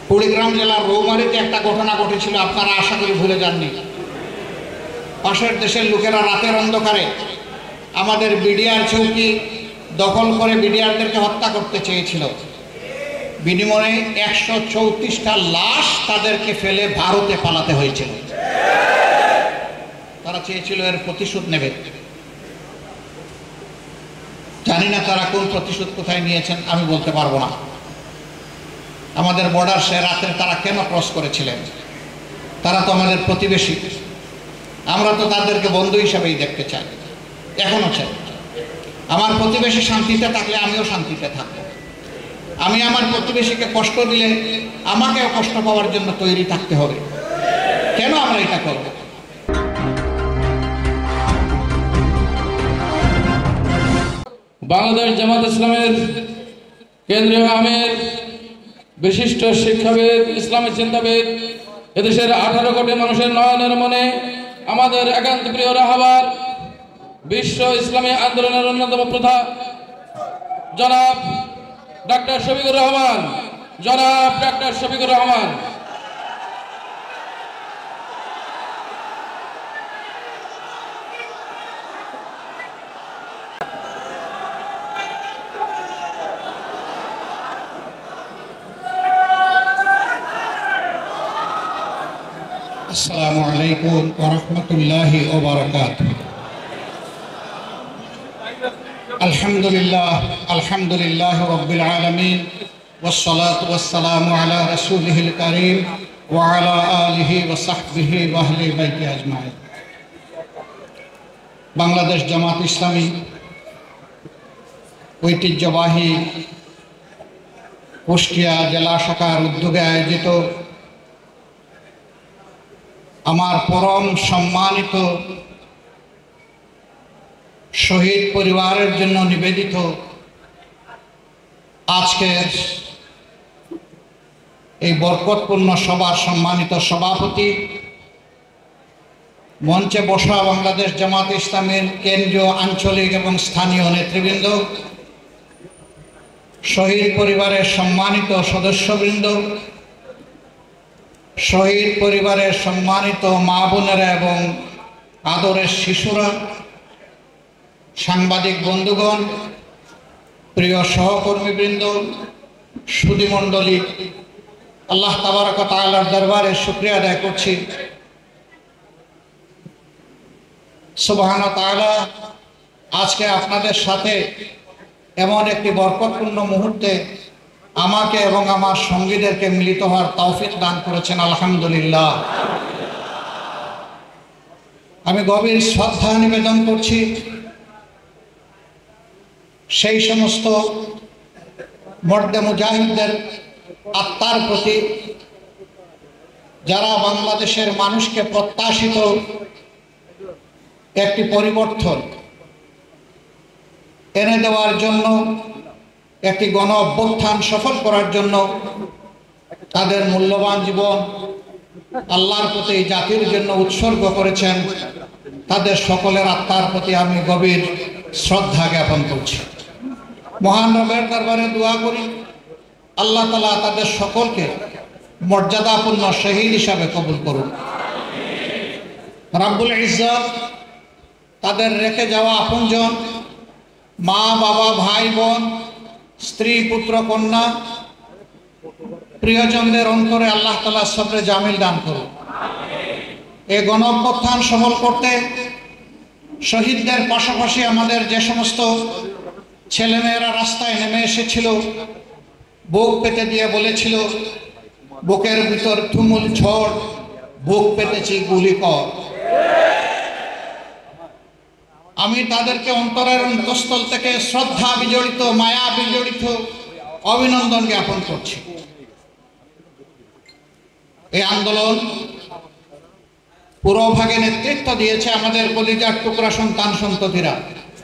কুড়িগ্রাম জেলার রৌমারীতে একটা ঘটনা ঘটেছিল, আপনারা আশা করি ভুলে যাননি। পাশের দেশের লোকেরা রাতের অন্ধকারে আমাদের বিডিআর চৌকি দখল করে বিডিআরদেরকে হত্যা করতে চেয়েছিল। বিনিময়ে 134টা লাশ তাদেরকে ফেলে ভারতে পালাতে হয়েছিল। তারা চেয়েছিল এর প্রতিশোধ নেবে। জানি না তারা কোন প্রতিশোধ কোথায় নিয়েছেন, আমি বলতে পারবো না। আমাদের বর্ডার সে রাতে তারা কেন ক্রস করেছিলেন? তারা তো আমাদের প্রতিবেশী, আমরা তো তাদেরকে বন্ধু হিসাবেই দেখতে চাই, এখনো চাই। আমার প্রতিবেশী শান্তিতে থাকলে আমিও শান্তিতে থাকব। আমি আমার প্রতিবেশীকে কষ্ট দিলে আমাকেও কষ্ট পাওয়ার জন্য তৈরি থাকতে হবে। কেন আমরা এটা করব? বাংলাদেশ জামাত ইসলামের কেন্দ্রীয় আমির, বিশিষ্ট শিক্ষাবিদ, ইসলামী চিন্তাবিদ, এদেশের 18 কোটি মানুষের নয়নের মনে আমাদের একান্ত প্রিয় রাহবার, বিশ্ব ইসলামী আন্দোলনের অন্যতম প্রধান জনাব ডাক্তার শফিকুর রহমান, জনাব ডাক্তার শফিকুর রহমান। আসসালামু আলাইকুম ওয়া রাহমাতুল্লাহি ওয়া বারাকাতুহু। আলহামদুলিল্লাহ রাব্বিল আলামিন ওয়াসসালাতু ওয়াসসালামু আলা রাসূলিহিল কারীম ওয়া আলা আলিহি ওয়া সাহবিহি ওয়া আহলি বাইতি আজমাইন। বাংলাদেশ জামাত ইসলামী ঐতিহ্যবাহী কুষ্টিয়া জেলা শাখার উদ্যোগে আয়োজিত আমার পরম সম্মানিত শহীদ পরিবারের জন্য নিবেদিত আজকের এই বরকতপূর্ণ সভার সম্মানিত সভাপতি, মঞ্চে বসা বাংলাদেশ জামাত ইসলামের কেন্দ্রীয়, আঞ্চলিক এবং স্থানীয় নেতৃবৃন্দ, শহীদ পরিবারের সম্মানিত সদস্যবৃন্দ, শহীদ পরিবারের সম্মানিত মা বোনেরা এবং আদরের শিশুরা, সাংবাদিক বন্ধুগণ, প্রিয় সহকর্মীবৃন্দ, সুধীমণ্ডলী, আল্লাহ তাবারক ওয়া তাআলার দরবারে শুকরিয়া আদায় করছি। সুবহান ওয়া তাআলা আজকে আপনাদের সাথে এমন একটি বরকতপূর্ণ মুহূর্তে আমাকে এবং আমার সঙ্গীদেরকে মিলিত হওয়ার তৌফিক দান করেছেন, আলহামদুলিল্লাহ। আমি গভীর শ্রদ্ধা নিবেদন করছি সেই সমস্ত মর্দে মুজাহিদদের আত্মার প্রতি যারা বাংলাদেশের মানুষকে প্রত্যাশিত একটি পরিবর্তন এনে দেওয়ার জন্য, একটি গণ অভ্যুত্থান সফল করার জন্য তাদের মূল্যবান জীবন আল্লাহর প্রতি জাতির জন্য উৎসর্গ করেছেন। তাদের সকলের আত্মার প্রতি আমি গভীর শ্রদ্ধা জ্ঞাপন করছি। মহান রবের দরবারে দোয়া করি আল্লাহ তাআলা তাদের সকলকে মর্যাদাপূর্ণ শহীদ হিসাবে কবুল করুন। রাব্বুল ইজ্জত তাদের রেখে যাওয়া আপনজন, মা বাবা, ভাই বোন, স্ত্রী, পুত্র, কন্যা, প্রিয়জনদের অন্তরে আল্লাহ তাআলা সবরে জামিল দান করুন। এই গণ অভ্যুত্থান সফল করতে শহীদদের পাশাপাশি আমাদের যে সমস্ত ছেলেমেয়েরা রাস্তায় নেমে এসেছিল, বুক পেতে দিয়ে বলেছিল, বুকের ভিতর তুমুল ঝড়, বুক পেতেছি গুলি কর, আমি তাদেরকে অন্তরের অন্তঃস্থল থেকে শ্রদ্ধা বিজড়িত, মায়া বিজড়িত অভিনন্দন জ্ঞাপন করছি। এই আন্দোলন পুরোভাগে নেতৃত্ব দিয়েছে আমাদের কলিজার টুকরা সন্তান সন্ততিরা,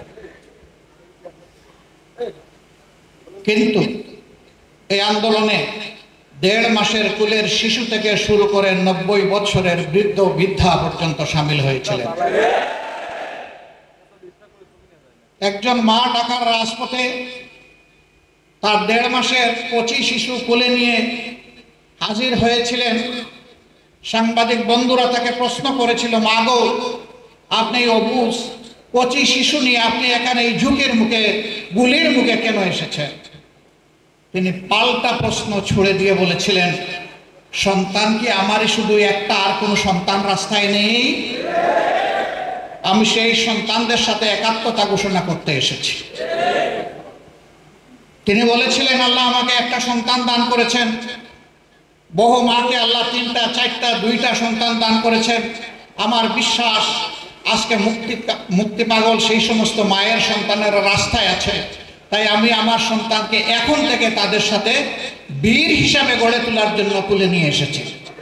কিন্তু এই আন্দোলনে 1.5 মাসের কুলের শিশু থেকে শুরু করে 90 বছরের বৃদ্ধ বৃদ্ধা পর্যন্ত সামিল হয়েছিলেন। একজন মা ঢাকার রাজপথে তার 1.5 মাসের কচি শিশু কোলে নিয়ে হাজির হয়েছিলেন। সাংবাদিক বন্ধুরা তাকে প্রশ্ন করেছিল, মা গো, আপনি অবুজ কচি শিশু নিয়ে আপনি এখানে এই ঝুঁকির মুখে, গুলির মুখে কেন এসেছেন? তিনি পাল্টা প্রশ্ন ছুড়ে দিয়ে বলেছিলেন, সন্তান কি আমারই শুধু একটা, আর কোনো সন্তান রাস্তায় নেই? আমি সেই সন্তানদের সাথে একাত্মতা ঘোষণা করতে এসেছি। তিনি বলেছিলেন, আল্লাহ আমাকে একটা সন্তান দান করেছেন, বহু মাকে আল্লাহ 3টা 4টা 2টা সন্তান দান করেছেন। আমার বিশ্বাস আজকে মুক্তি পাগল সেই সমস্ত মায়ের সন্তানেরা রাস্তায় আছে। তাই আমি আমার সন্তানকে এখন থেকে তাদের সাথে বীর হিসাবে গড়ে তোলার জন্য তুলে নিয়ে এসেছি।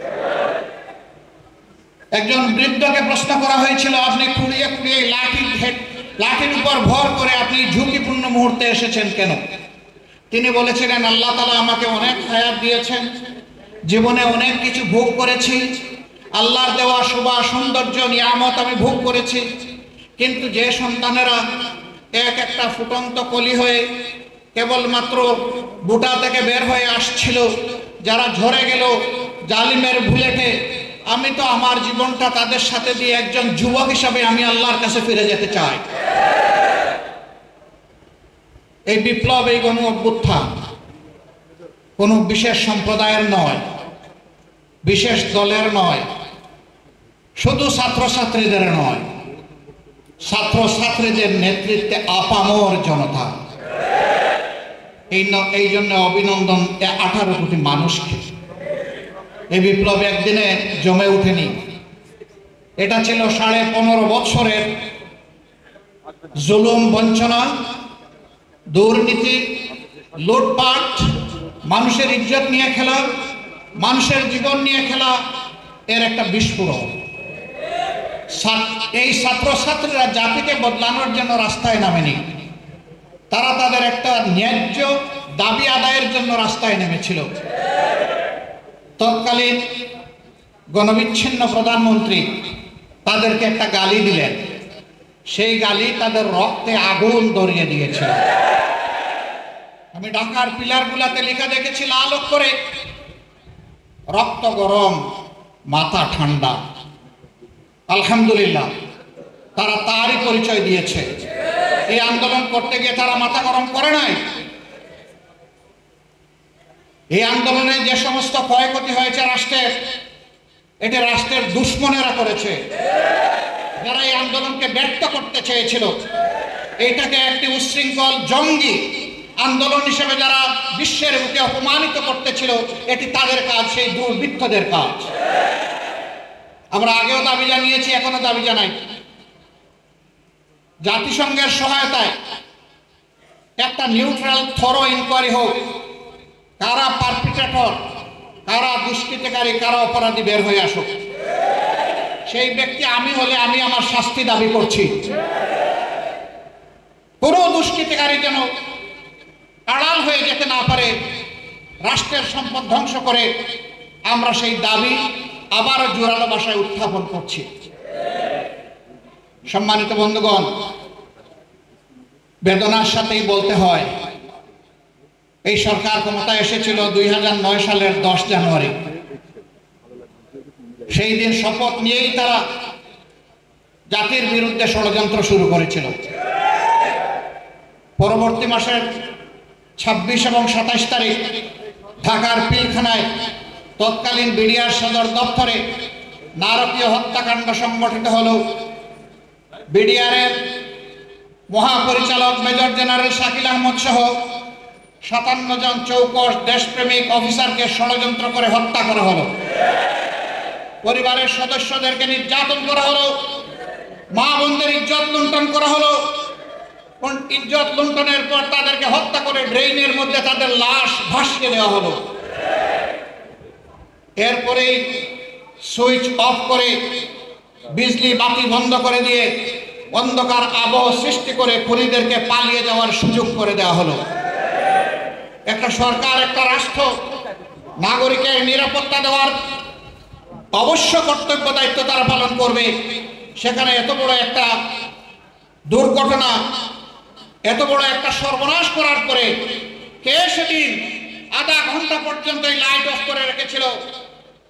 একজন বৃদ্ধকে প্রশ্ন করা হয়েছিল, আপনি খুঁড়িয়ে খুঁড়িয়ে লাঠির উপর ভর করে আপনি ঝুঁকিপূর্ণ মুহূর্তে এসেছেন কেন? তিনি বলেছিলেন, আল্লাহ তাআলা আমাকে অনেক হায়াত দিয়েছেন, জীবনে অনেক কিছু ভোগ করেছি, আল্লাহর দেওয়া শোভা সৌন্দর্য নিয়ামত আমি ভোগ করেছি, কিন্তু যে সন্তানেরা এক একটা ফুটন্ত কলি হয়ে কেবলমাত্র বুটা থেকে বের হয়ে আসছিল, যারা ঝরে গেল জালিমের বুলেটে, আমি তো আমার জীবনটা তাদের সাথে দিয়ে একজন যুবক হিসাবে আমি আল্লাহর কাছে ফিরে যেতে চাই। এই বিপ্লব, এই গণ অভ্যুত্থান কোনো বিশেষ সম্প্রদায়ের নয়, বিশেষ দলের নয়, শুধু ছাত্রছাত্রীদের নয়, ছাত্রছাত্রীদের নেতৃত্বে আপামর জনতা। এই জন্য অভিনন্দন 18 কোটি মানুষকে। এই বিপ্লব একদিনে জমে উঠেনি, এটা ছিল 15.5 বছরের জুলুম, বঞ্চনা, দুর্নীতি, লুটপাট, মানুষের ইজ্জত নিয়ে খেলা, মানুষের জীবন নিয়ে খেলা, এর একটা বিস্ফোরণ। এই ছাত্রছাত্রীরা জাতিকে বদলানোর জন্য রাস্তায় নামেনি, তারা তাদের একটা ন্যায্য দাবি আদায়ের জন্য রাস্তায় নেমেছিল। তৎকালীন গণবিচ্ছিন্ন প্রধানমন্ত্রী তাদেরকে একটা গালি দিলেন, সেই গালি তাদের রক্তে আগুন ধরিয়ে দিয়েছিল। আমি ঢাকার পিলারগুলাতে লেখা দেখেছি লাল অক্ষরে, রক্ত গরম মাথা ঠান্ডা। আলহামদুলিল্লাহ, তারা তারই পরিচয় দিয়েছে। এই আন্দোলন করতে গিয়ে তারা মাথা গরম করে নাই। এই আন্দোলনে যে সমস্ত ক্ষয়ক্ষতি হয়েছে রাষ্ট্রের, এটা রাষ্ট্রের দুশ্মনেরা করেছে, যারা এই আন্দোলনকে ব্যর্থ করতে চেয়েছিল, এটাকে একটি উচ্ছৃঙ্খল জঙ্গি আন্দোলন হিসেবে যারা বিশ্বের বুকে অপমানিত করতেছিল, এটি তাদের কাজ, সেই দুর্বৃত্তদের কাজ। আমরা আগেও দাবি জানিয়েছি, এখনো দাবি জানাই, জাতিসংঘের সহায়তায় একটা নিউট্রাল থরো ইনকোয়ারি হোক, কারা পারপিট্রেটর, কারা দুষ্কৃতিকারী, কারা অপরাধী বের হয়ে আসুক। সেই ব্যক্তি আমি হলে আমি আমার শাস্তি দাবি করছি। কোনো দুষ্কৃতিকারী যেন আড়াল হয়ে যেতে না পারে, রাষ্ট্রের সম্পদ ধ্বংস করে। আমরা সেই দাবি আবারও জোরালো ভাষায় উত্থাপন করছি। সম্মানিত বন্ধুগণ, বেদনার সাথেই বলতে হয়, এই সরকার ক্ষমতায় এসেছিল 2009 সালের 10 জানুয়ারি। সেই দিন শপথ নিয়েই তারা জাতির বিরুদ্ধে ষড়যন্ত্র শুরু করেছিল। পরবর্তী মাসের 26 এবং 27 তারিখ ঢাকার পিলখানায় তৎকালীন বিডিআর সদর দপ্তরে নারকীয় হত্যাকাণ্ড সংগঠিত হল। বিডিআরের মহাপরিচালক মেজর জেনারেল শাকিল আহমদ সহ 57 জন চৌকস দেশপ্রেমিক অফিসারকে ষড়যন্ত্র করে হত্যা করা হলো। পরিবারের সদস্যদেরকে নির্যাতন করা হলো, মা বোনদের ইজ্জত লুণ্ঠন করা হলো। ইজ্জত লুণ্ঠনের পর তাদেরকে হত্যা করে ড্রেইনের মধ্যে তাদের লাশ ভাসিয়ে দেওয়া হলো। এরপরেই সুইচ অফ করে বিজলি বাতি বন্ধ করে দিয়ে অন্ধকার আবহ সৃষ্টি করে খুনিদেরকে পালিয়ে যাওয়ার সুযোগ করে দেওয়া হলো। একটা সরকার, একটা রাষ্ট্র নাগরিকের নিরাপত্তা দেওয়ার অবশ্য কর্তব্য দায়িত্ব তারা পালন করবে। সেখানে এত বড় একটা দুর্ঘটনা, এত বড় একটা সর্বনাশ করার পরে কে সেদিন আধা ঘন্টা পর্যন্ত এই লাইট অফ করে রেখেছিল?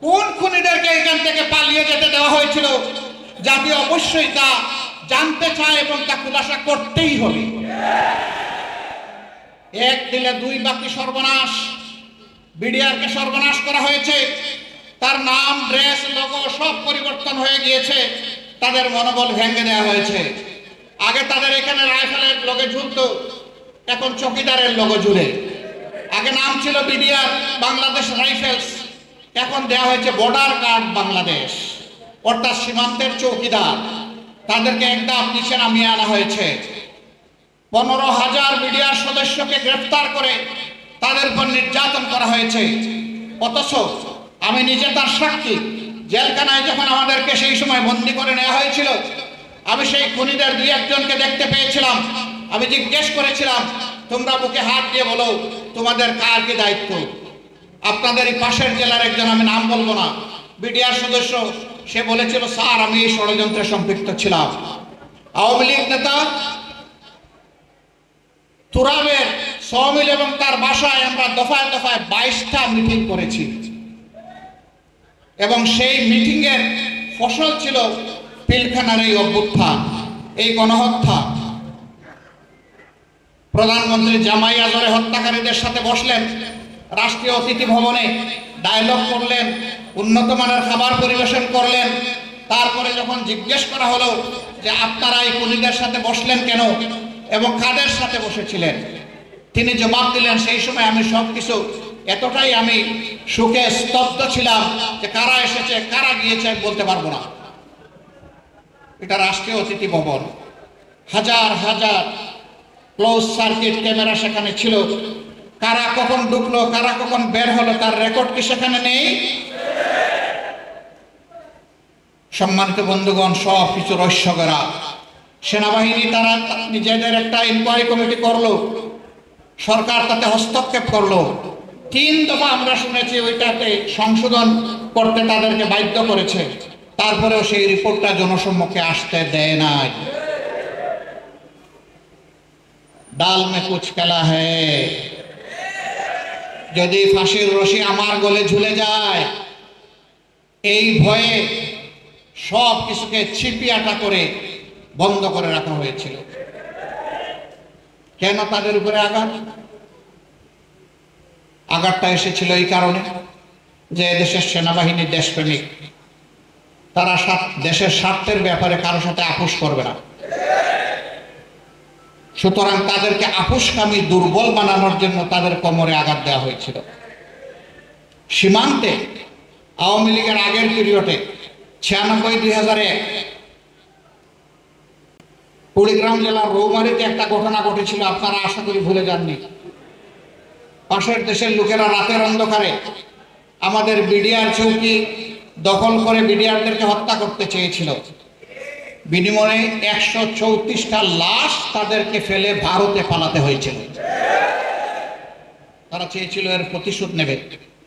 কোন খুনিদেরকে এখান থেকে পালিয়ে যেতে দেওয়া হয়েছিল, জাতি অবশ্যই তা জানতে চায় এবং তা খুলাসা করতেই হবে। এক দিলে দুই বাকি সর্বনাশ। বিডিআরকে সর্বনাশ করা হয়েছে, তার নাম, ড্রেস, লোগো সব পরিবর্তন হয়ে গিয়েছে, তাদের মনোবল ভেঙে দেওয়া হয়েছে। আগে তাদের এখানে রাইফেলের লোগো ঝুলতো, এখন চকিদারের লোগো ঝুলে। আগে নাম ছিল বিডিআর বাংলাদেশ রাইফেলস, এখন দেওয়া হয়েছে বর্ডার গার্ড বাংলাদেশ, অর্থাৎ সীমান্তের চৌকিদার। তাদেরকে একদম নিচে নামিয়ে আনা হয়েছে। 15,000 বিডিআর সদস্যকে গ্রেফতার করে তাদের উপর নির্যাতন করা হয়েছে। অথচ আমি নিজে তার সাক্ষী, জেলখানায় যখন আমাদেরকে সেই সময় বন্দি করে নেওয়া হয়েছিল, আমি সেই খুনিদের 2-1জনকে দেখতে পেয়েছিলাম। আমি জিজ্ঞেস করেছিলাম, তোমরা বুকে হাত দিয়ে বলো তোমাদের কার কি দায়িত্ব। আপনাদের এই পাশের জেলার একজন, আমি নাম বলবো না, বিডিআর সদস্য, সে বলেছিল, স্যার আমি এই ষড়যন্ত্রে সম্পৃক্ত ছিলাম। আওয়ামী লীগ নেতা তুরাবের সমিল এবং তার বাসায় আমরা দফায় দফায় 22টা মিটিং করেছি এবং সেই মিটিং এর ফসল ছিল পিলখানার এই অভ্যুত্থান, এই গণহত্যা। প্রধানমন্ত্রী জামাই আজরে হত্যাকারীদের সাথে বসলেন, রাষ্ট্রীয় অতিথি ভবনে ডায়লগ করলেন, উন্নত মানের খাবার পরিবেশন করলেন। তারপরে যখন জিজ্ঞেস করা হলো যে আপনারা এই খুনিদের সাথে বসলেন কেন এবং কাদের সাথে বসেছিলেন, তিনি জবাব দিলেন, সেই সময় আমি সবকিছু এতটাই আমি সুখে স্তব্ধ ছিলাম যে কারা এসেছে কারা গিয়েছে বলতে পারবো না। এটা রাষ্ট্রীয় অতিথি ভবন, হাজার হাজার ক্লোজ সার্কিট ক্যামেরা সেখানে ছিল। কারা কখন ঢুকলো কারা কখন বের হলো তার রেকর্ড কি সেখানে নেই? সম্মানিত বন্ধুগণ, সব কিছু রহস্যগরা। সেনাবাহিনী তারা নিজেদের একটা ইনকোয়ারি কমিটি করলো, সরকার তাতে হস্তক্ষেপ করলো। 3 দফা আমরা শুনেছি ওইটাতে সংশোধন করতে তাদেরকে বাধ্য করেছে, তারপরেও সেই রিপোর্টটা জনসম্মুখে আসতে দেয় নাই। ডাল মে কুছ কালা হ্যায়, যদি ফাঁসির রশি আমার গলে ঝুলে যায়, এই ভয়ে সব কিছুকে ছিপিয়াটা করে বন্ধ করে রাখা হয়েছিল। কেন তাদের উপরে আঘাতটা এসেছিল এই কারণে যে দেশের সেনাবাহিনী দেশপ্রেমিক, তারা দেশের স্বার্থের ব্যাপারে কারোর সাথে আপোষ করবে না। সুতরাং তাদেরকে আপোষকামী দুর্বল বানানোর জন্য তাদের কোমরে আঘাত দেওয়া হয়েছিল। সীমান্তে আওয়ামী লীগের আগের পিরিয়ডে 96-2001 কুড়িগ্রাম জেলার রৌমারীতে একটা ঘটনা ঘটেছিল, আপনারা আশা করি ভুলে যাননি। পাশের দেশের লোকেরা রাতের অন্ধকারে আমাদের বিডিআর চৌকি দখল করে বিডিআরদেরকে হত্যা করতে চেয়েছিল। বিনিময়ে 134টা লাশ তাদেরকে ফেলে ভারতে পালাতে হয়েছিল। তারা চেয়েছিল এর প্রতিশোধ নেবে।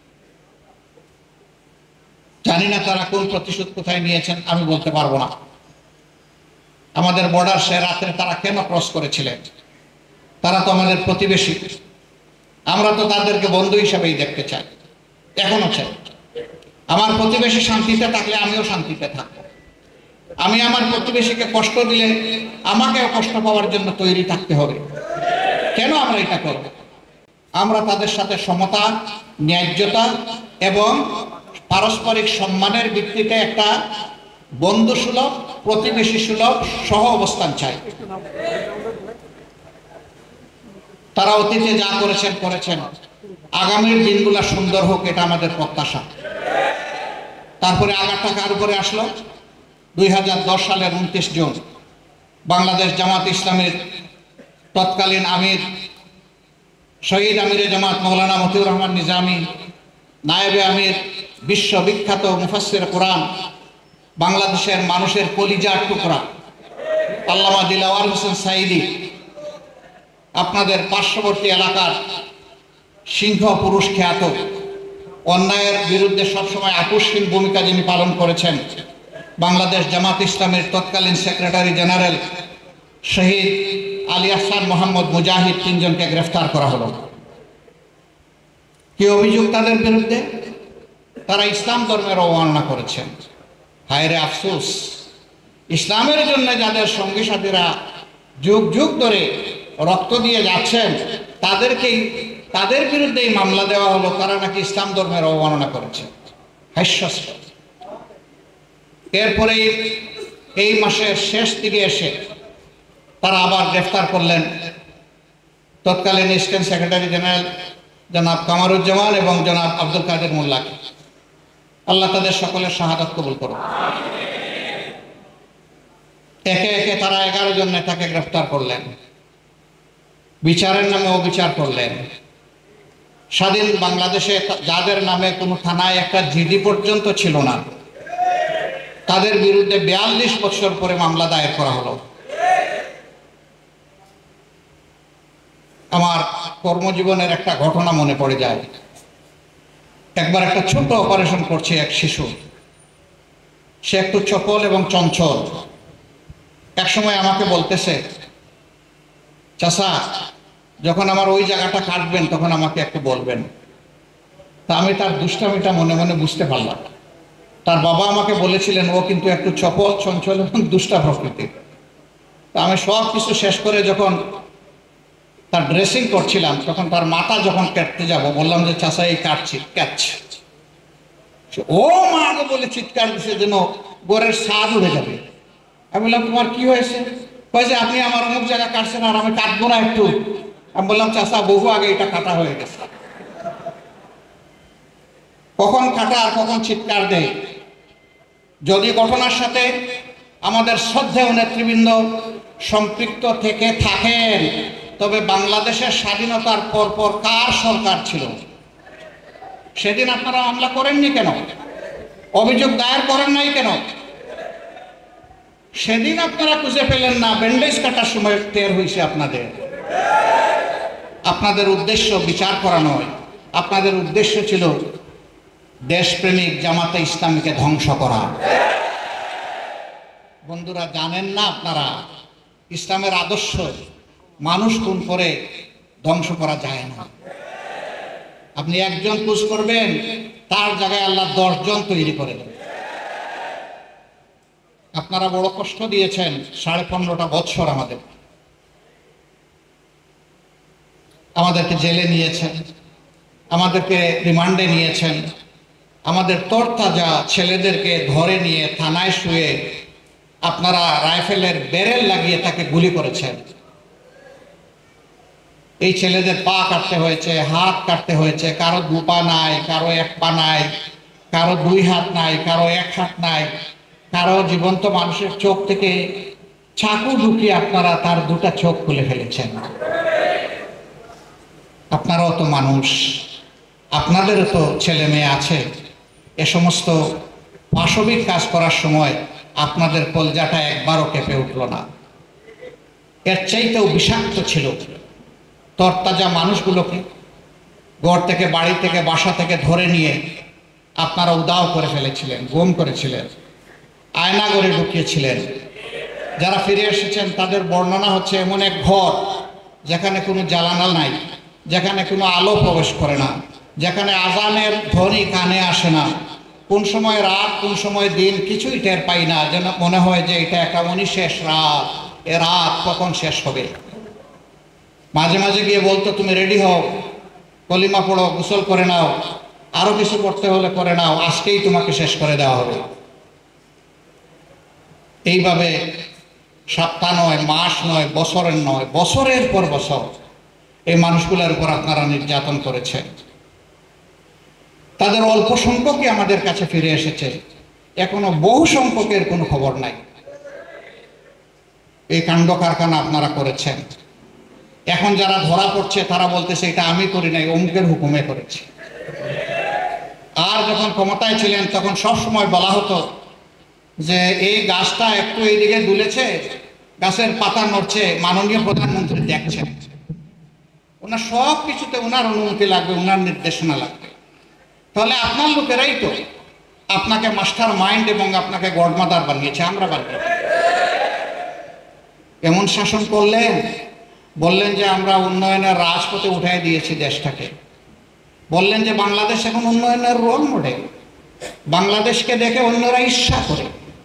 জানি না তারা কোন প্রতিশোধ কোথায় নিয়েছেন, আমি বলতে পারবো না। আমাদের বর্ডার সে রাত্রে তারা কেন ক্রস করেছিলেন? তারা তো আমাদের প্রতিবেশী, আমরা তো তাদেরকে বন্ধু হিসেবেই দেখতে চাই, এখনো চাই। আমার প্রতিবেশী শান্তিতে থাকলে আমিও শান্তিতে থাকবো। আমি আমার প্রতিবেশীকে কষ্ট দিলে আমাকেও কষ্ট পাওয়ার জন্য তৈরি থাকতে হবে। কেন আমরা এটা করব? আমরা তাদের সাথে সমতা, ন্যায্যতা এবং পারস্পরিক সম্মানের ভিত্তিতে একটা বন্ধুসুলভ, প্রতিবেশী সুলভ সহ অবস্থান চাই। তারা অতীতে যা করেছেন করেছেন, আগামীর দিনগুলো সুন্দর হোক, এটা আমাদের প্রত্যাশা। তারপরে আঘাতটা কার উপরে আসলো? 2010 সালের 29 জুন বাংলাদেশ জামাত ইসলামের তৎকালীন আমির, শহীদ আমিরে জামাত মৌলানা মতিউর রহমান নিজামী, নায়েবে আমির, বিশ্ববিখ্যাত মুফাসসির কোরআন, বাংলাদেশের মানুষের কলিজার টুকরা আল্লামা দিলওয়ার হোসেন সাঈদী, আপনাদের পার্শ্ববর্তী এলাকার সিংহ পুরুষ খ্যাত, অন্যায়ের বিরুদ্ধে সবসময় আপোষহীন ভূমিকা যিনি পালন করেছেন, বাংলাদেশ জামাত ইসলামের তৎকালীন সেক্রেটারি জেনারেল শহীদ আলী আহসান মোহাম্মদ মুজাহিদ, 3 জনকে গ্রেফতার করা হলো। কি অভিযোগ তাদের বিরুদ্ধে? তারা ইসলাম ধর্মের অবমাননা করেছেন। হায় রে আফসোস, ইসলামের জন্য যাদের সঙ্গী সাথীরা যুগ যুগ ধরে রক্ত দিয়ে যাচ্ছেন তাদের বিরুদ্ধেই মামলা দেওয়া হলো, তারা নাকি ইসলাম ধর্মের অবমাননা করেছে। হাস্যাস্পদ। এরপরে এই মাসের শেষ দিকে এসে তারা আবার গ্রেফতার করলেন তৎকালীন স্টেট সেক্রেটারি জেনারেল জনাব কামারুজ্জামান এবং জনাব আব্দুল কাদের মোল্লাকে। আল্লাহ তাদের সকলের শাহাদাত কবুল করুন। একে একে তারা 11 জন নেতাকে গ্রেফতার করলেন, বিচারের নামে অবিচার করলেন। স্বাধীন বাংলাদেশে যাদের নামে কোনো থানায় একটা জিডি পর্যন্ত ছিল না, তাদের বিরুদ্ধে 42 বছর পরে মামলা দায়ের করা হলো। আমার কর্মজীবনের একটা ঘটনা মনে পড়ে যায়। একবার একটা ছোট অপারেশন করছে এক শিশু, সে একটু চপল এবং চঞ্চল। এক সময় আমাকে বলতেছে, চাচা যখন আমার ওই জায়গাটা কাটবেন তখন আমাকে একটু বলবেন। তা আমি তার দুষ্টামিটা মনে মনে বুঝতে পারলাম। তার বাবা আমাকে বলেছিলেন ও কিন্তু একটু চপল চঞ্চল এবং দুষ্টা প্রকৃতির। তা আমি সব কিছু শেষ করে যখন তার ড্রেসিং করছিলাম, তখন তার মাথা যখন কাটতে যাব, বললাম যে চাচা এই কাটছি, ক্যাচ। ও মা গো বলে চিৎকার দিছে যেন গোরের স্বাদ উড়ে যাবে। আমি বললাম তোমার কি হয়েছে? যে আপনি আমার অমুক জায়গা কাটছেন আর আমি কাটবো না একটু। আমি বললাম চাচা বহু আগে এটা কাটা হয়ে গেছে। কখন কাটা আর কখন চিৎকার দেয়। যদি ঘটনার সাথে আমাদের শ্রদ্ধেয় নেতৃবৃন্দ সম্পৃক্ত থেকে থাকেন, তবে বাংলাদেশের স্বাধীনতার পরপর কার সরকার ছিল? সেদিন আপনারা মামলা করেননি কেন? অভিযোগ দায়ের করেন নাই কেন? সেদিন আপনারা খুঁজে পেলেন না, ব্যান্ডেজ কাটার সময় টের হয়েছে আপনাদের। আপনাদের উদ্দেশ্য বিচার করা নয়, আপনাদের উদ্দেশ্য ছিল দেশপ্রেমিক জামাতে ইসলামীকে ধ্বংস করা। বন্ধুরা জানেন না আপনারা, ইসলামের আদর্শ মানুষ খুন করে ধ্বংস করা যায় না। আপনি একজন খুন করবেন, তার জায়গায় আল্লাহ 10 জন তৈরি করে দেবেন। আপনারা বড় কষ্ট দিয়েছেন 15.5 বছর আমাদেরকে জেলে নিয়েছেন, আমাদেরকে রিমান্ডে নিয়েছেন, আমাদের তরতাজা ছেলেদেরকে ধরে নিয়ে থানায় শুয়ে আপনারা রাইফেলের ব্যারেল লাগিয়ে তাকে গুলি করেছেন। এই ছেলেদের পা কাটতে হয়েছে, হাত কাটতে হয়েছে, কারো 2 পা নাই, কারো 1 পা নাই, কারো 2 হাত নাই, কারো 1 হাত নাই, কারো জীবন্ত মানুষের চোখ থেকে চাকু ঢুকিয়ে আপনারা তার 2টা চোখ খুলে ফেলেছেন। আপনারাও তো মানুষ, আপনাদেরও তো ছেলে মেয়ে আছে। এ সমস্ত পাশবিক কাজ করার সময় আপনাদের কলজাটা একবারও কেঁপে উঠল না? এর চাইতেও বিষাক্ত ছিল তরতাজা মানুষগুলোকে ঘর থেকে, বাড়ি থেকে, বাসা থেকে ধরে নিয়ে আপনারা উদাও করে ফেলেছিলেন, গুম করেছিলেন, আয়না করে ঢুকিয়েছিলেন। যারা ফিরে এসেছেন তাদের বর্ণনা হচ্ছে এমন এক ঘর যেখানে কোনো জ্বালানা নাই, যেখানে কোনো আলো প্রবেশ করে না, যেখানে আজানের ধ্বনি কানে আসে না, কোন সময় রাত কোন সময় দিন কিছুই টের পাই না, যেন মনে হয় যে এটা একটা অনিশেষ রাত, এ রাত কখন শেষ হবে। মাঝে মাঝে গিয়ে বলতো তুমি রেডি হও, কলিমা পড়ো, গোসল করে নাও, আরো কিছু করতে হলে করে নাও, আজকেই তোমাকে শেষ করে দেওয়া হবে। এইভাবে সপ্তাহ নয়, মাস নয়, বছরের নয়, বছরের পর বছর এই মানুষগুলোর উপর আপনারা নির্যাতন করেছেন। তাদের অল্প সংখ্যকই আমাদের কাছে ফিরে এসেছে, এখনো বহু সংখ্যকের কোনো খবর নাই। এই কাণ্ড কারখানা আপনারা করেছেন। এখন যারা ধরা পড়ছে তারা বলতেছে এটা আমি করি নাই, অমুকের হুকুমে করেছি। আর যখন ক্ষমতায় ছিলেন তখন সব সময় বলা হতো যে এই গাছটা একটু এইদিকে দুলেছে, গাছের পাতা নড়ছে, মাননীয় প্রধানমন্ত্রী দেখছেন। ওনার সব কিছুতে ওনার অনুমতি লাগবে, ওনার নির্দেশনা লাগবে। তাহলে আপনার লোকেরাই তো আপনাকে মাস্টার মাইন্ড এবং আপনাকে গডমাদার বানিয়েছে, আমরা বানিয়েছি। এমন শাসন করলেন, বললেন যে আমরা উন্নয়নের রাজপথে উঠাই দিয়েছি দেশটাকে, বললেন যে বাংলাদেশ এখন উন্নয়নের রোল মডেল। বাংলাদেশকে দেখে অন্যরা ঈর্ষা করে।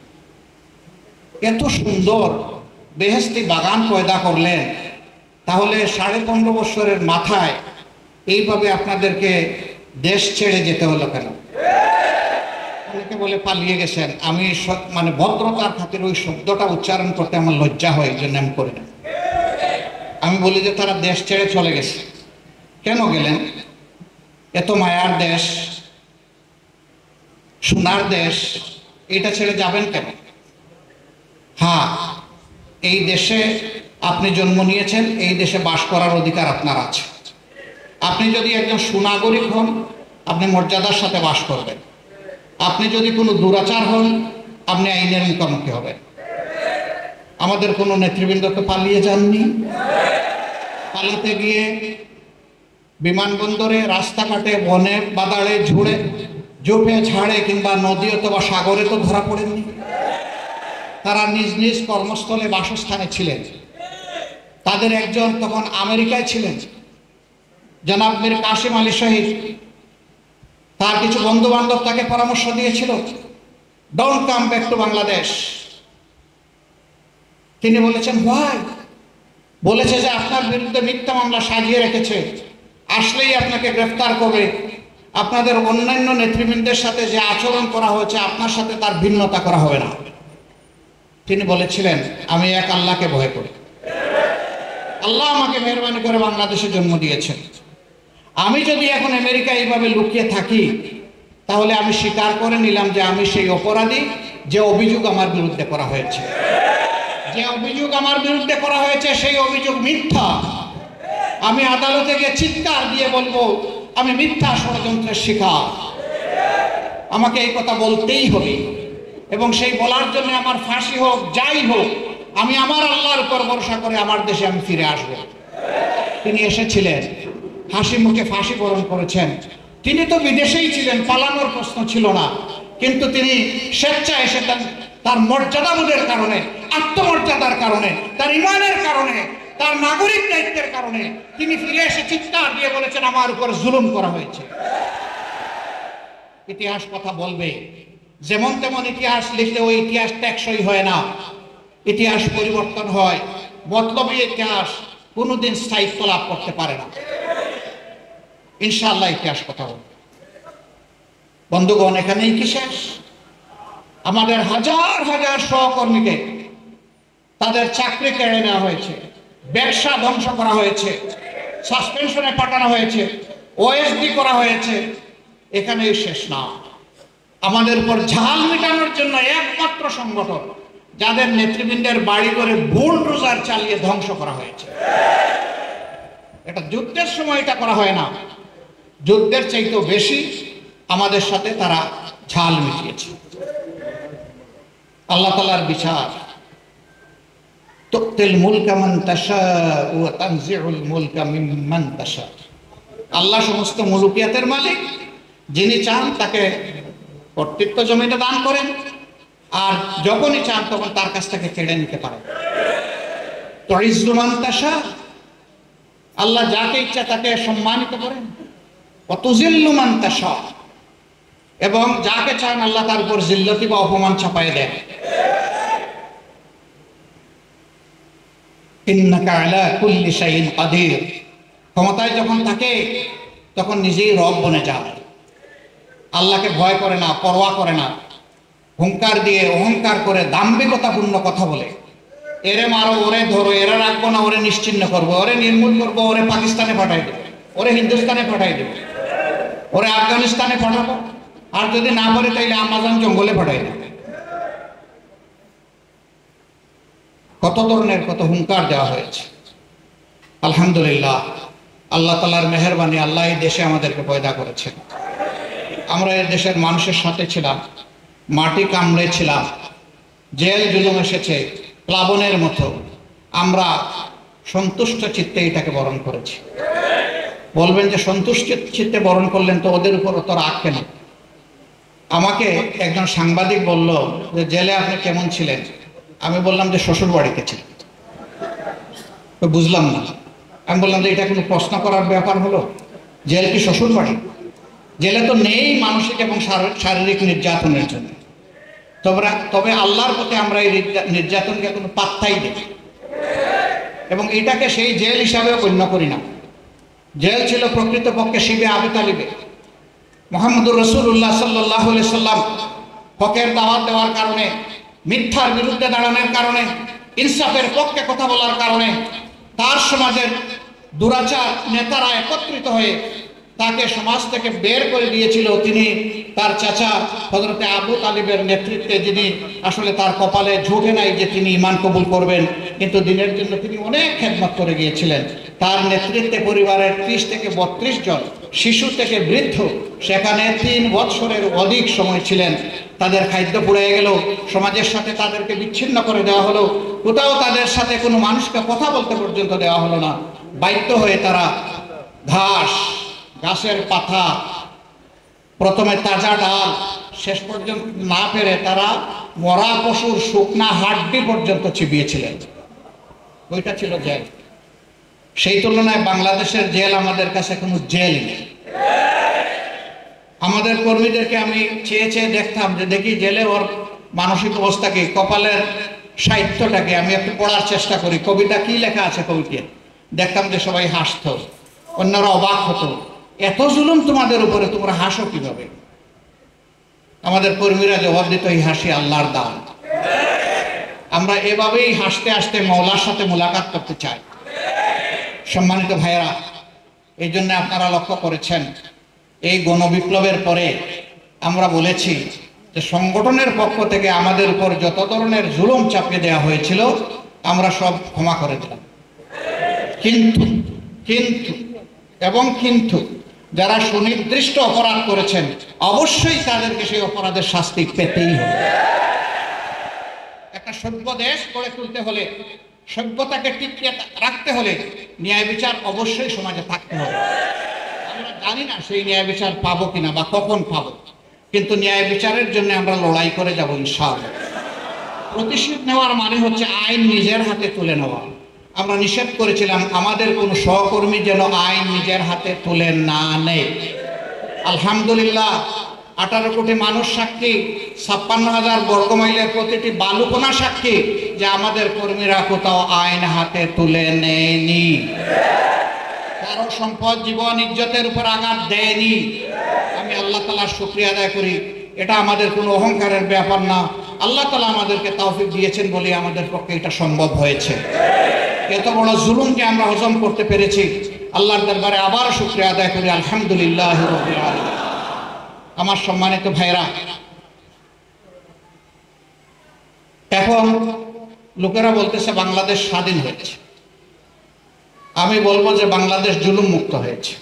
এত সুন্দর বেহেশতি বাগান পয়দা করলেন, তাহলে 15.5 বছরের মাথায় এইভাবে আপনাদেরকে দেশ ছেড়ে যেতে হলো কেন? অনেকে বলে পালিয়ে গেছেন। আমি মানে ভদ্রতার খাতির ওই শব্দটা উচ্চারণ করতে আমার লজ্জা হয়, এই জন্য আমি করি না। আমি বলি যে তারা দেশ ছেড়ে চলে গেছে। কেন গেলেন? এত মায়ার দেশ, সোনার দেশ, এটা ছেড়ে যাবেন কেন? হ্যাঁ, এই দেশে আপনি জন্ম নিয়েছেন, এই দেশে বাস করার অধিকার আপনার আছে। আপনি যদি একজন সুনাগরিক হন, আপনি মর্যাদার সাথে বাস করবেন। আপনি যদি কোনো দুরাচার হন, আপনি আইনের মুখোমুখি হবেন। আমাদের কোনো নেতৃবৃন্দকে পালিয়ে যাননি। পালাতে গিয়ে বিমানবন্দরে, রাস্তাঘাটে, বনে বাদাড়ে, ঝোপে ঝাড়ে কিংবা নদী অথবা সাগরে তো ধরা পড়েননি। তারা নিজ নিজ কর্মস্থলে বাসস্থানে ছিলেন। তাদের একজন তখন আমেরিকায় ছিলেন, জনাব মীর কাসিম আলী শহীদ। তার কিছু বন্ধু বান্ধব তাকে পরামর্শ দিয়েছিল, don't come back to Bangladesh. তিনি বলেছেন হোয়াই? বলেছে যে আপনার বিরুদ্ধে মিথ্যা মামলা সাজিয়ে রেখেছে, আসলেই আপনাকে গ্রেফতার করবে। আপনাদের অন্যান্য নেতৃবৃন্দের সাথে যে আচরণ করা হয়েছে, আপনার সাথে তার ভিন্নতা করা হবে না। তিনি বলেছিলেন, আমি এক আল্লাহকে ভয় করি। আল্লাহ আমাকে মেহরবানি করে বাংলাদেশে জন্ম দিয়েছেন। আমি যদি এখন আমেরিকায় এইভাবে লুকিয়ে থাকি, তাহলে আমি স্বীকার করে নিলাম যে আমি সেই অপরাধী, যে অভিযোগ আমার বিরুদ্ধে করা হয়েছে। যে অভিযোগ আমার বিরুদ্ধে করা হয়েছে সেই অভিযোগ মিথ্যা। আমি আদালতে গিয়ে চিৎকার দিয়ে বলবো আমি মিথ্যা ষড়যন্ত্রের শিকার। আমাকে এই কথা বলতেই হবে, এবং সেই বলার জন্য আমার ফাঁসি হোক, যাই হোক, আমি আমার আল্লাহর উপর ভরসা করে আমার দেশে আমি ফিরে আসব। তিনি এসেছিলেন, হাসি মুখে ফাঁসি বরণ করেছেন। তিনি তো বিদেশেই ছিলেন, পালানোর প্রশ্ন ছিল না, কিন্তু তিনি স্বেচ্ছায় এসে তার মর্যাদাবোধের কারণে, আত্মমর্যাদার কারণে, তার ইমানের কারণে, তার নাগরিক দায়িত্বের কারণে তিনি ফিরে এসে চিৎকার দিয়ে বলেছেন আমার উপর জুলুম করা হয়েছে। ইতিহাস কথা বলবে, যেমন তেমন ইতিহাস লিখলে ওই ইতিহাস টেকসই হয় না। ইতিহাস পরিবর্তন হয়, মতলবী ইতিহাস কোনোদিন স্থায়িত্ব লাভ করতে পারে না। ইনশাআল্লাহ ইতিহাস কথা বলবে। বন্ধুগণ, এখানেই কি শেষ? আমাদের হাজার হাজার সহকর্মীকে তাদের চাকরি কেড়ে নেওয়া হয়েছে, ব্যবসা ধ্বংস করা হয়েছে, সাসপেনশনে পাঠানো হয়েছে, ওএসডি করা হয়েছে। এখানেই শেষ না। আমাদের উপর ঝাল মেটানোর জন্য একমাত্র সংগঠন যাদের নেতৃবৃন্দের বাড়ি করে বুলডোজার চালিয়ে ধ্বংস করা হয়েছে। এটা যুদ্ধের সময় এটা করা হয় না, যুদ্ধের চাইতেও বেশি আমাদের সাথে তারা ঝাল মিটিয়েছে। আল্লাহ তাআলার বিচার, তুতিল মুলকা মান তাশাউ ওয়া তানজিউল মুলকা মিম্মান তাশাউ। আল্লাহ সমস্ত মুলকিয়াতের মালিক, যিনি চান তাকে কর্তৃত্ব জমিটা দান করেন, আর যখনই চান তখন তার কাছ থেকে কেড়ে নিতে পারেন। তুইজ্জু মান তাশাউ, আল্লাহ যাকে ইচ্ছা তাকে সম্মানিত করেন। ওয়া তুযিল্লু মান তাশাউ, এবং যাকে চান আল্লাহ তার উপর জিল্লতি বা অপমান চাপায় দেন। ইন্নাকা আলা কুল্লি শাইইন কাদির। ক্ষমতায় যখন থাকে তখন নিজেই রব বনে যায়, আল্লাহকে ভয় করে না, পরোয়া করে না, হুঙ্কার দিয়ে অহংকার করে দাম্ভিকতাপূর্ণ কথা বলে, এরে মারো, ওরে ধরো, এরা রাখবো না, ওরে নিশ্চিহ্ন করবো, ওরে নির্মূল করবো, ওরে পাকিস্তানে পাঠাই দেবো, ওরে হিন্দুস্তানে পাঠাই দেবো, ওরে আফগানিস্তানে পাঠাবো, আর যদি না পারে তাইলে আমাজন জঙ্গলে পাঠাই দেবো। কত ধরনের কত হুঙ্কার দেওয়া হয়েছে। আলহামদুলিল্লাহ, আল্লাহ তাআলার মেহেরবানি, আল্লাহ এই দেশে আমাদেরকে পয়দা করেছেন। আমরা এই দেশের মানুষের সাথে ছিলাম, মাটি কামড়ে ছিলাম, জেল জুলুম এসেছে প্লাবনের মতো, আমরা সন্তুষ্ট চিত্তে এটাকে বরণ করেছি। বলবেন যে সন্তুষ্ট চিত্তে বরণ করলেন তো ওদের উপর অত রাগ কেন? আমাকে একজন সাংবাদিক বলল যে জেলে আপনি কেমন ছিলেন? আমি বললাম যে শ্বশুর বাড়িতে ছিলেন। তো বুঝলাম না। আমি বললাম যে এটা কোনো প্রশ্ন করার ব্যাপার হলো? জেল কি শ্বশুর বাড়ি? জেলে তো নেই মানসিক এবং শারীরিক নির্যাতনের জন্য। তবে আল্লাহর প্রতি আমরা এই নির্যাতনকে কোনো পাত্তাই দিই এবং এটাকে সেই জেল হিসাবেও গণ্য করি না। জেল ছিল প্রকৃতপক্ষে শিবে আবি তালিবে। মুহাম্মদুর রাসূলুল্লাহ সাল্লাল্লাহু আলাইহি সাল্লাম হকের দাওয়াত দেওয়ার কারণে, মিথ্যার বিরুদ্ধে দাঁড়ানোর কারণে, ইনসাফের পক্ষে কথা বলার কারণে তার সমাজের দুরাচার নেতারা একত্রিত হয়ে তাকে সমাজ থেকে বের করে দিয়েছিল। তিনি তার চাচা হযরতে আবু তালিবের নেতৃত্বে, যিনি আসলে তার কপালে ঝুঁকে নাই যে তিনি ঈমান কবুল করবেন, কিন্তু দিনের জন্য তিনি অনেক খেদমত করে গিয়েছিলেন। তার নেতৃত্বে পরিবারের 30 থেকে 32 জন, শিশু থেকে বৃদ্ধ সেখানে 3 বৎসরের অধিক সময় ছিলেন। তাদের খাদ্য পুড়ে গেল, সমাজের সাথে তাদেরকে বিচ্ছিন্ন করে দেওয়া হলো, কোথাও তাদের সাথে কোনো মানুষকে কথা বলতে পর্যন্ত দেওয়া হলো না। বাধ্য হয়ে তারা ঘাস, গাছের পাতা, প্রথমে তাজা ডাল, শেষ পর্যন্ত না পেরে তারা মরা পশুর শুকনা হাড্ডি পর্যন্ত চিবিয়েছিলেন। ওইটা ছিল জেল। সেই তুলনায় বাংলাদেশের জেল আমাদের কাছে কোনো জেল নেই। আমাদের কর্মীদেরকে আমি চেয়ে চেয়ে দেখতাম যে দেখি জেলে ওর মানসিক অবস্থাকে, কপালের সাহিত্যটাকে আমি একটু পড়ার চেষ্টা করি, কবিতা কি লেখা আছে কবিতে। দেখতাম যে সবাই হাসতো, অন্যরা অবাক হতো, এত জুলুম তোমাদের উপরে, তোমরা হাসো কিভাবে? আমাদের কর্মীরা জবাব দিত, এই হাসি আল্লাহর দান। আমরা এভাবেই হাসতে হাসতে মওলার সাথে মোলাকাত করতে চাই। সম্মানিত ভাইয়েরা, এই জন্য আপনারা লক্ষ্য করেছেন এই গণবিপ্লবের পরে আমরা বলেছি যে সংগঠনের পক্ষ থেকে আমাদের উপর যত ধরনের জুলুম চাপিয়ে দেওয়া হয়েছিল আমরা সব ক্ষমা করে দিলাম। কিন্তু কিন্তু যারা সুনির্দিষ্ট অপরাধ করেছেন অবশ্যই তাদেরকে সেই অপরাধের শাস্তি পেতেই হবে। একটা সভ্য দেশ গড়ে তুলতে হলে, সভ্যতাকে টিকিয়ে রাখতে হলে ন্যায় বিচার অবশ্যই সমাজে থাকতে হবে। আমরা জানি না সেই ন্যায় বিচার পাবো কিনা বা কখন পাবো, কিন্তু ন্যায় বিচারের জন্য আমরা লড়াই করে যাব ইনশাআল্লাহ। প্রতিশোধ নেওয়ার মানে হচ্ছে আইন নিজের হাতে তুলে নেওয়া। আমরা নিষেধ করেছিলাম আমাদের কোনো সহকর্মী যেন আইন নিজের হাতে তুলে না নেয়। আলহামদুলিল্লাহ 18 কোটি মানুষ সাক্ষী, 56,000 বর্গমাইলের প্রতিটি বালুকণা সাক্ষী যে আমাদের কর্মীরা কোথাও আইন হাতে তুলে নেয়নি, কারো সম্পদ, জীবন, ইজ্জতের উপর আঘাত দেয়নি। আমি আল্লাহ তাআলার শুকরিয়া আদায় করি। এটা আমাদের কোনো অহংকারের ব্যাপার না, আল্লাহ তাআলা আমাদেরকে তৌফিক দিয়েছেন বলে আমাদের পক্ষে এটা সম্ভব হয়েছে। এত বড় জুলুমকে আমরা হজম করতে পেরেছি। আল্লাহর দরবারে আবার শুকরিয়া আদায় করি, আলহামদুলিল্লাহ রাব্বিল আলামিন। আমার সম্মানিত ভাইরা, এখন লোকেরা বলতেছে বাংলাদেশ স্বাধীন হয়েছে। আমি বলবো যে বাংলাদেশ জুলুম মুক্ত হয়েছে।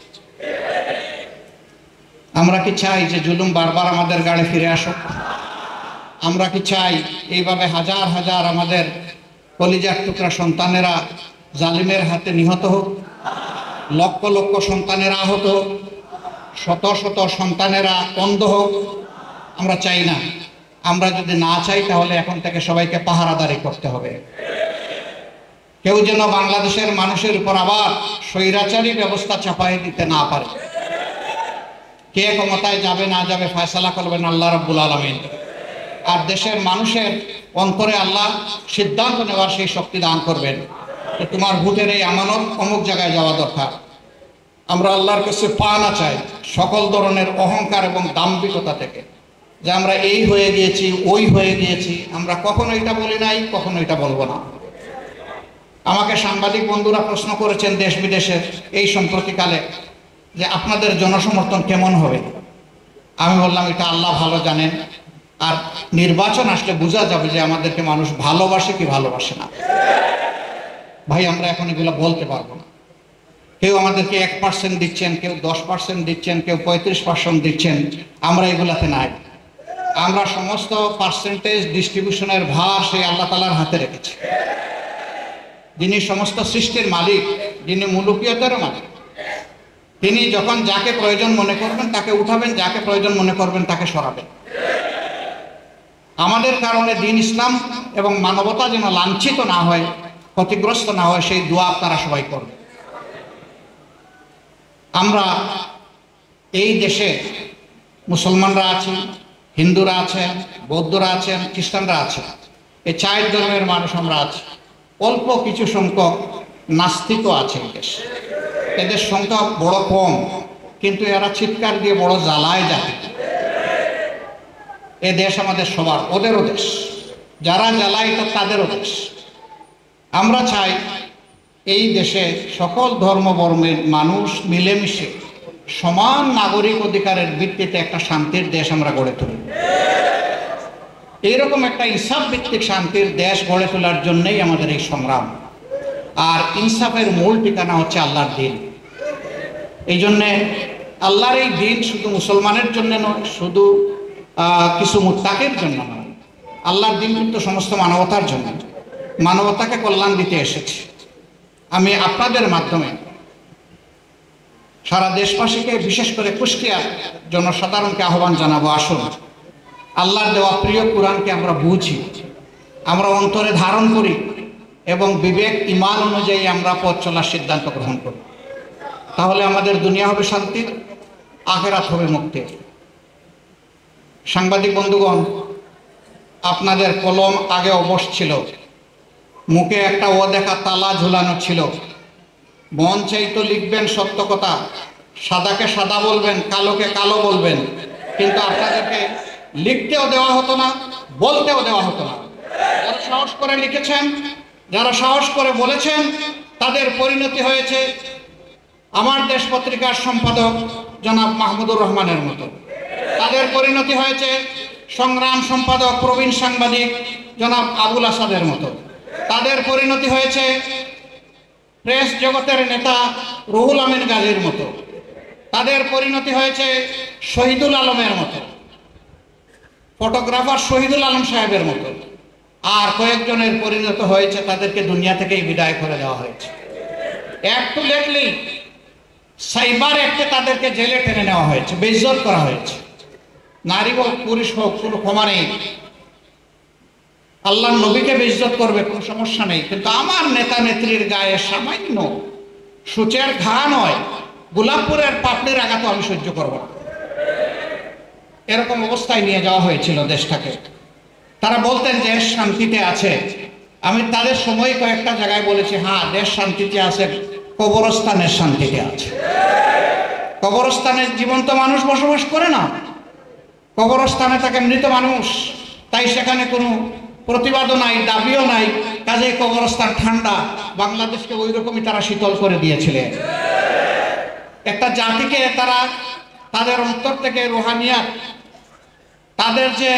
আমরা কি চাই যে জুলুম বারবার আমাদের গাড়ি ফিরে আসুক? আমরা কি চাই এইভাবে হাজার হাজার আমাদের কলিজার টুকরা সন্তানেরা জালিমের হাতে নিহত হোক, লক্ষ লক্ষ সন্তানেরা আহত হোক, শত শত সন্তানেরা অন্ধ হোক? আমরা চাই না। আমরা যদি না চাই তাহলে এখন থেকে সবাইকে পাহারাদারি করতে হবে। কেউ যেন বাংলাদেশের মানুষের উপর আবার স্বৈরাচারী ব্যবস্থা চাপাই দিতে না পারে। কে ক্ষমতায় যাবে না যাবে ফয়সালা করবেন আল্লাহ রাব্বুল আলামিন। আর দেশের মানুষের অন্তরে আল্লাহ সিদ্ধান্ত নেওয়ার সেই শক্তি দান করবেন যে তোমার ভোটের এই আমানত অমুক জায়গায় যাওয়া দরকার। আমরা আল্লাহর কাছে পানা চাই সকল ধরনের অহংকার এবং দাম্ভিকতা থেকে, যে আমরা এই হয়ে গিয়েছি, ওই হয়ে গিয়েছি। আমরা কখনো এটা বলি নাই, কখনো এটা বলবো না। আমাকে সাংবাদিক বন্ধুরা প্রশ্ন করেছেন দেশ বিদেশের এই সম্প্রতিকালে যে আপনাদের জনসমর্থন কেমন হবে। আমি বললাম এটা আল্লাহ ভালো জানেন, আর নির্বাচন আসলে বোঝা যাবে যে আমাদেরকে মানুষ ভালোবাসে কি ভালোবাসে না। ভাই আমরা এখন এগুলো বলতে পারবো না। কেউ আমাদেরকে 1% দিচ্ছেন, কেউ 10% দিচ্ছেন, কেউ 35% দিচ্ছেন। আমরা এগুলাতে নাই। আমরা সমস্ত পার্সেন্টেজ ডিস্ট্রিবিউশনের ভার সেই আল্লাহ তাআলার হাতে রেখেছি, যিনি সমস্ত সৃষ্টির মালিক, যিনি মুলুকিয়তের মালিক। তিনি যখন যাকে প্রয়োজন মনে করবেন তাকে উঠাবেন, যাকে প্রয়োজন মনে করবেন তাকে সরাবেন। আমাদের কারণে দ্বীন ইসলাম এবং মানবতা যেন লাঞ্ছিত না হয়, ক্ষতিগ্রস্ত না হয়, সেই দোয়া আপনারা সবাই করবেন। আমরা এই দেশে মুসলমানরা আছেন, হিন্দুরা আছেন, বৌদ্ধরা আছেন, খ্রিস্টানরা আছেন, এই 4 ধর্মের মানুষ আমরা আছি। অল্প কিছু সংখ্যক নাস্তিকও আছে এই দেশে। এদের সংখ্যা বড় কম, কিন্তু এরা চিৎকার দিয়ে বড় জ্বালায় জাতি। এ দেশ আমাদের সবার, ওদেরও দেশ। যারা জ্বালায় এটা তাদেরও দেশ। আমরা চাই এই দেশে সকল ধর্ম বর্ণের মানুষ মিলেমিশে সমান নাগরিক অধিকারের ভিত্তিতে একটা শান্তির দেশ আমরা গড়ে তুলি। এইরকম একটা ইনসাফ ভিত্তিক শান্তির দেশ গড়ে তোলার জন্যই আমাদের এই সংগ্রাম। আর ইনসাফের মূল ঠিকানা হচ্ছে আল্লাহর দিন। এই জন্যে আল্লাহর এই দিন শুধু মুসলমানের জন্য নয়, শুধু কিছু মুত্তাকির জন্য নয়। আল্লাহর দিন কিন্তু সমস্ত মানবতার জন্য, মানবতাকে কল্যাণ দিতে এসেছে। আমি আপনাদের মাধ্যমে সারা দেশবাসীকে, বিশেষ করে কুষ্টিয়ার জনসাধারণকে আহ্বান জানাবো, আসুন আল্লাহর দেওয়া প্রিয় কোরআনকে আমরা বুঝি, আমরা অন্তরে ধারণ করি এবং বিবেক ঈমান অনুযায়ী আমরা পথ চলার সিদ্ধান্ত গ্রহণ করি। তাহলে আমাদের দুনিয়া হবে শান্তির, আখিরাত হবে মুক্তির। সাংবাদিক বন্ধুগণ, আপনাদের কলম আগে অবশ ছিল, মুখে একটা অদেখা তালা ঝুলানো ছিল। মন চাইতো লিখবেন সত্য কথা, সাদাকে সাদা বলবেন, কালোকে কালো বলবেন, কিন্তু আপনাদেরকে লিখতেও দেওয়া হতো না, বলতেও দেওয়া হতো না। যারা সাহস করে লিখেছেন, যারা সাহস করে বলেছেন, তাদের পরিণতি হয়েছে আমার দেশ পত্রিকার সম্পাদক জনাব মাহমুদুর রহমানের মতো। তাদের পরিণতি হয়েছে সংগ্রাম সম্পাদক প্রবীণ সাংবাদিক জনাব আবুল আসাদের মতো। তাদের পরিণতি হয়েছে প্রেস জগতের নেতা রুহুল আমিন গাজীর মতো। তাদের পরিণতি হয়েছে শহীদুল আলমের মতো, ফটোগ্রাফার শহীদুল আলম সাহেবের মতো। আর কয়েকজনের পরিণত হয়েছে তাদেরকে দুনিয়া থেকেই বিদায় করে দেওয়া হয়েছে। একটু লেটলি সাইবার অ্যাক্টে তাদেরকে জেলে টেনে নেওয়া হয়েছে, বেইজ্জত করা হয়েছে। নারী হোক পুরুষ হোক কোনো ক্ষমা নেই। আল্লাহর নবীকে বেইজ্জত করবে কোনো সমস্যা নেই, কিন্তু আমার নেতা নেত্রীর গায়ে সামান্য সূচের ঘা নয়, গোলাপপুরের পাপড়ির আঘাত আমি সহ্য করব না। এরকম অবস্থায় নিয়ে যাওয়া হয়েছিল দেশটাকে। তারা বলতেন দেশ শান্তিতে আছে। আমি তাদের সময় কয়েকটা জায়গায় বলেছি, হ্যাঁ দেশ শান্তিতে আছে, কবরস্থানের শান্তিতে আছে। কবরস্থানে জীবন্ত মানুষ বসবাস করে না, কবরস্থানে থাকে মৃত মানুষ, তাই সেখানে কোনো প্রতিবাদও নাই, দাবিও নাই। কাজেই কবরস্থান ঠান্ডা। বাংলাদেশকে ওই রকমই তারা শীতল করে দিয়েছিলেন। একটা জাতিকে তারা তাদের অন্তর থেকে রুহানিয়াত, তাদের যে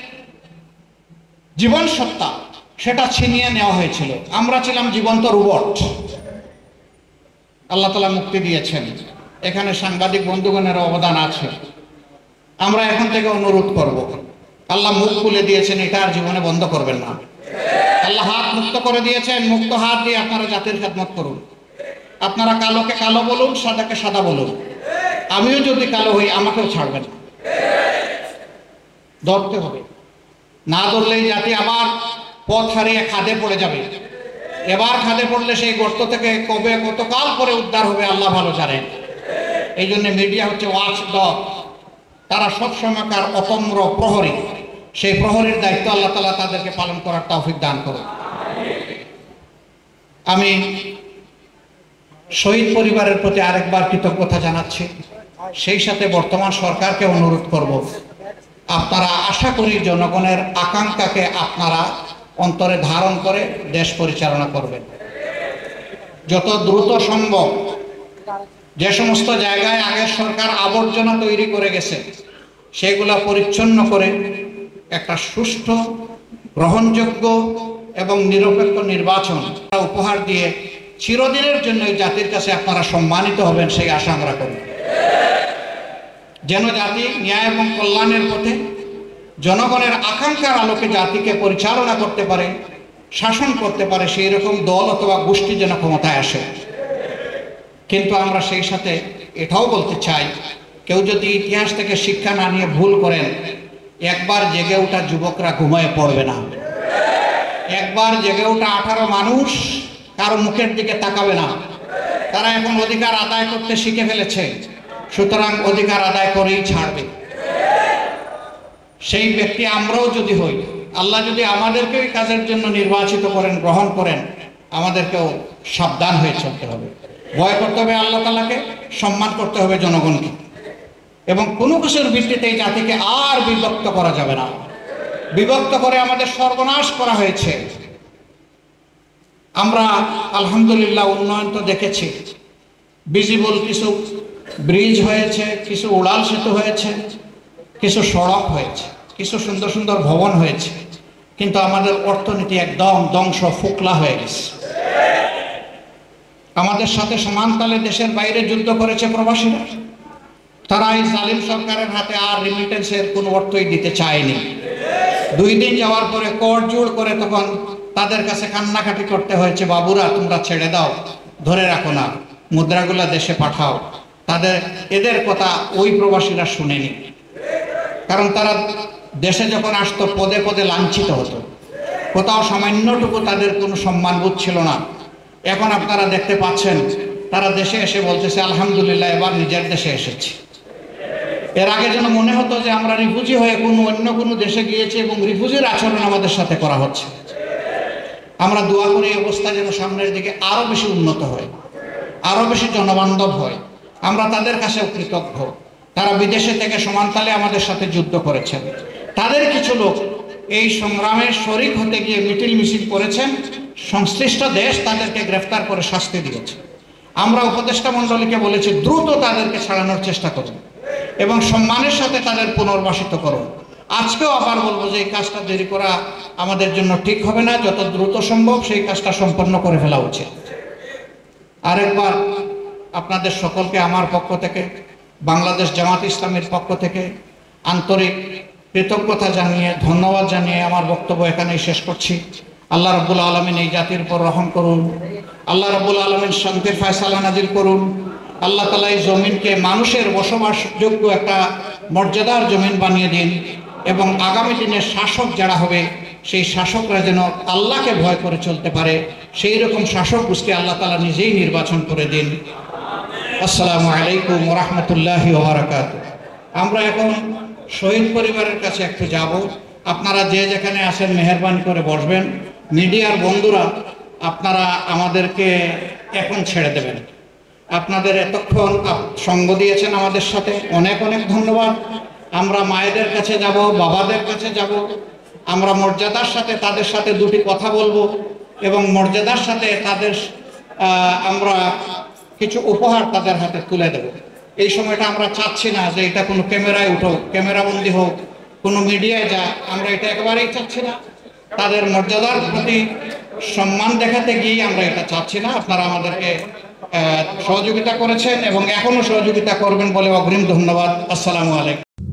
জীবন সত্তা, সেটা ছিনিয়ে নেওয়া হয়েছিল। আমরা ছিলাম জীবন্ত রোবট। আল্লাহ তাআলা মুক্তি দিয়েছেন। এখানে সাংবাদিক বন্ধুগণের অবদান আছে। আমরা এখন থেকে অনুরোধ করব, আল্লাহ মুখ খুলে দিয়েছেন, এটা আর জীবনে বন্ধ করবেন না। আল্লাহ হাত মুক্ত করে দিয়েছেন, মুক্ত হাত দিয়ে আপনারা জাতির খেদমত করুন। আপনারা কালোকে কালো বলুন, সাদাকে সাদা বলুন। আমিও যদি কালো হই, আমাকেও ছাড়বেন না। ধরতে হবে, না ধরলেই জাতি আবার পথ হারিয়ে খাদে পড়ে যাবে। এবার খাদে পড়লে সেই গর্ত থেকে কবে কতকাল পরে উদ্ধার হবে আল্লাহ ভালো জানেন। এই জন্য মিডিয়া হচ্ছে ওয়াচ ডগ, তারা সবসময়কার অতম্র প্রহরী। সেই প্রহরীর দায়িত্ব আল্লাহ তাআলা তাদেরকে পালন করার তৌফিক দান করুন। আমি শহীদ পরিবারের প্রতি আরেকবার কৃতজ্ঞতা জানাচ্ছি। সেই সাথে বর্তমান সরকারকে অনুরোধ করব, আপনারা আশা করি জনগণের আকাঙ্ক্ষাকে আপনারা অন্তরে ধারণ করে দেশ পরিচালনা করবেন। যত দ্রুত সম্ভব যে সমস্ত জায়গায় আগের সরকার আবর্জনা তৈরি করে গেছে, সেগুলা পরিচ্ছন্ন করে একটা সুষ্ঠু, গ্রহণযোগ্য এবং নিরপেক্ষ নির্বাচন উপহার দিয়ে চিরদিনের জন্য জাতির কাছে আপনারা সম্মানিত হবেন, সেই আশা আমরা করি। যেন জাতি ন্যায় এবং কল্যাণের পথে জনগণের আকাঙ্ক্ষার আলোকে জাতিকে পরিচালনা করতে পারে, শাসন করতে পারে, সেই রকম দল অথবা গোষ্ঠী যেন ক্ষমতায় আসে। কিন্তু আমরা সেই সাথে এটাও বলতে চাই, কেউ যদি ইতিহাস থেকে শিক্ষা না নিয়ে ভুল করেন, একবার জেগে ওঠা যুবকরা ঘুমায় পড়বে না। একবার জেগে ওঠা 18 মানুষ কারো মুখের দিকে তাকাবে না। তারা এখন অধিকার আদায় করতে শিখে ফেলেছে। সুতরাং অধিকার আদায় করেই ছাড়বে। সেই ব্যক্তি আমরাও যদি হই, আল্লাহ যদি আমাদেরকে ওই কাজের জন্য নির্বাচিত করেন, গ্রহণ করেন, আমাদেরকেও সাবধান হয়ে চলতে হবে, ভয় করতে হবে আল্লাহ তাআলাকে, সম্মান করতে হবে জনগণকে, এবং কোনো কিছুর ভিত্তিতে এই জাতিকে আর বিভক্ত করা যাবে না। বিভক্ত করে আমাদের সর্বনাশ করা হয়েছে। আমরা আলহামদুলিল্লাহ উন্নয়ন তো দেখেছি, ভিজিবল কিছু ব্রিজ হয়েছে, কিছু উড়াল সেতু হয়েছে, কিছু সড়ক হয়েছে, কিছু সুন্দর সুন্দর ভবন হয়েছে, কিন্তু আমাদের অর্থনীতি একদম ধ্বংস, ফোকলা হয়ে গেছে। আমাদের সাথে সমানতালে দেশের বাইরে যুদ্ধ করেছে প্রবাসীরা। তারা এই জালিম সরকারের হাতে আর রিমিটেন্সের কোনো অর্থই দিতে চায়নি। 2 দিন যাওয়ার পরে কর জোড় করে তখন তাদের কাছে কান্নাকাটি করতে হয়েছে, বাবুরা তোমরা ছেড়ে দাও, ধরে রাখো না, মুদ্রাগুলা দেশে পাঠাও। এদের কথা ওই প্রবাসীরা শুনেনি, কারণ তারা দেশে যখন আসতো পদে পদে লাঞ্ছিত হতো, কোথাও সামান্যটুকু তাদের কোনো সম্মানবোধ ছিল না। এখন আপনারা দেখতে পাচ্ছেন তারা দেশে এসে বলতেছে আলহামদুলিল্লাহ এবার নিজের দেশে এসেছি। এর আগে যেন মনে হতো যে আমরা রিফিউজি হয়ে অন্য কোনো দেশে গিয়েছি এবং রিফিউজির আচরণ আমাদের সাথে করা হচ্ছে। আমরা দোয়া করি এই অবস্থা যেন সামনের দিকে আরো বেশি উন্নত হয়, আরো বেশি জনবান্ধব হয়। আমরা তাদের কাছেও কৃতজ্ঞ, তারা বিদেশে থেকে সমানতালে আমাদের সাথে যুদ্ধ করেছেন। তাদের কিছু লোক এই সংগ্রামের শরিক হতে গিয়ে মিটিল মিছিল করেছেন, সংশ্লিষ্ট দেশ তাদেরকে গ্রেফতার করে শাস্তি দিয়েছে। আমরা উপদেষ্টা মণ্ডলীকে বলেছি দ্রুত তাদেরকে ছাড়ানোর চেষ্টা করুন এবং সম্মানের সাথে তাদের পুনর্বাসিত করুন। আজকেও আবার বলবো যে এই কাজটা দেরি করা আমাদের জন্য ঠিক হবে না, যত দ্রুত সম্ভব সেই কাজটা সম্পন্ন করে ফেলা উচিত। আরেকবার আপনাদের সকলকে আমার পক্ষ থেকে, বাংলাদেশ জামাত ইসলামীর পক্ষ থেকে আন্তরিক কৃতজ্ঞতা জানিয়ে, ধন্যবাদ জানিয়ে আমার বক্তব্য এখানেই শেষ করছি। আল্লাহ রাব্বুল আলামিন এই জাতির উপর রহম করুন, আল্লাহ রাব্বুল আলামিন শান্তির ফয়সালা নাজিল করুন। আল্লাহ তাআলা এই জমিনকে মানুষের বসবাসযোগ্য একটা মর্যাদার জমিন বানিয়ে দিন, এবং আগামী দিনের শাসক যারা হবে সেই শাসকরা যেন আল্লাহকে ভয় করে চলতে পারে, সেই রকম শাসক গোষ্ঠী আল্লাহ তাআলা নিজেই নির্বাচন করে দিন। আসসালামু আলাইকুম ওয়া রাহমাতুল্লাহি ওয়া বারাকাতুহু। আমরা এখন শহীদ পরিবারের কাছে একটু যাব। আপনারা যে যেখানে আছেন মেহেরবানি করে বসবেন। মিডিয়ার বন্ধুরা আপনারা আমাদেরকে এখন ছেড়ে দেবেন। আপনাদের এতক্ষণ সঙ্গ দিয়েছেন আমাদের সাথে, অনেক অনেক ধন্যবাদ। আমরা মায়েদের কাছে যাব, বাবাদের কাছে যাব, আমরা মর্যাদার সাথে তাদের সাথে দুটি কথা বলবো এবং মর্যাদার সাথে তাদের আমরা কিছু উপহার তাদের হাতে তুলে দেব। এই সময়টা আমরা চাচ্ছি না যে এটা কোনো ক্যামেরায় উঠো, ক্যামেরাবন্দি হোক, কোনো মিডিয়ায় যা, আমরা এটা একেবারেই চাচ্ছি না। তাদের মর্যাদার প্রতি সম্মান দেখাতে গিয়ে আমরা এটা চাচ্ছি না। আপনারা আমাদেরকে সহযোগিতা করেছেন এবং এখনো সহযোগিতা করবেন বলে অগ্রিম ধন্যবাদ। আসসালামু আলাইকুম।